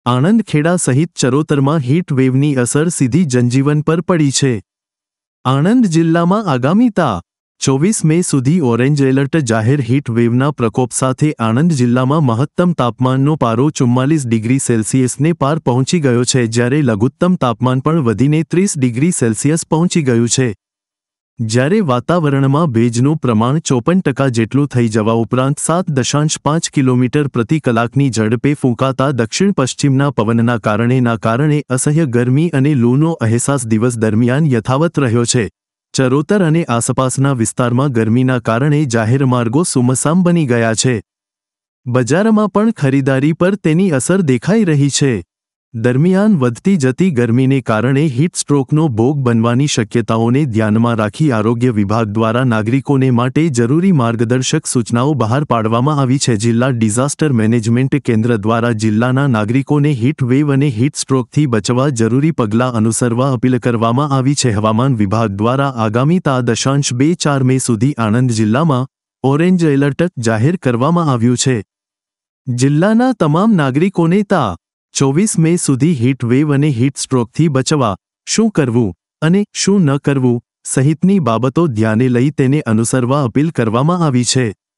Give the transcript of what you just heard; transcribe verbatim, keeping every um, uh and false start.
આણંદ ખેડા સહિત ચરોતરમાં હીટ વેવની અસર સીધી જનજીવન પર પડી છે। આણંદ જિલ્લામાં આગામી તા ચોવીસ મે સુધી ઓરેન્જ એલર્ટ જાહેર। હીટ વેવના પ્રકોપ સાથે આણંદ જિલ્લામાં મહત્તમ તાપમાનનો પારો ચુમ્માલીસ ડિગ્રી સેલ્સિયસને પાર પહોંચી ગયો છે, જ્યારે લઘુત્તમ તાપમાન પણ વધીને ત્રીસ ડિગ્રી સેલ્સિયસ પહોંચી ગયું છે। જ્યારે વાતાવરણમાં ભેજનું પ્રમાણ ચોપન ટકા જેટલું થઈ જવા ઉપરાંત સાત દશાંશ પાંચ કિલોમીટર પ્રતિ કલાકની ઝડપે ફૂંકાતા દક્ષિણ પશ્ચિમના પવનના કારણેના કારણે અસહ્ય ગરમી અને લૂનો અહેસાસ દિવસ દરમિયાન યથાવત રહ્યો છે। ચરોતર અને આસપાસના વિસ્તારમાં ગરમીના કારણે જાહેર માર્ગો સુમસામ બની ગયા છે। બજારમાં પણ ખરીદારી પર તેની અસર દેખાઈ રહી છે। દરમિયાન વધતી જતી ગરમીને કારણે હીટ સ્ટ્રોકનો ભોગ બનવાની શક્યતાઓને ધ્યાનમાં રાખી આરોગ્ય વિભાગ દ્વારા નાગરિકોને માટે જરૂરી માર્ગદર્શક સૂચનાઓ બહાર પાડવામાં આવી છે। જિલ્લા ડિઝાસ્ટર મેનેજમેન્ટ કેન્દ્ર દ્વારા જિલ્લાના નાગરિકોને હીટ વેવ અને હીટ સ્ટ્રોકથી બચવા જરૂરી પગલાં અનુસરવા અપીલ કરવામાં આવી છે। હવામાન વિભાગ દ્વારા આગામી તા દશાંશ બે ચાર મે સુધી આણંદ જિલ્લામાં ઓરેન્જ એલર્ટ જાહેર કરવામાં આવ્યું છે। જિલ્લાના તમામ નાગરિકોને તા ચોવીસ મે સુધી હીટ વેવ અને હીટ સ્ટ્રોકથી બચવા શું કરવું અને શું ન કરવું સહિતની બાબતો ધ્યાને લઈ તેને અનુસરવા અપીલ કરવામાં આવી છે।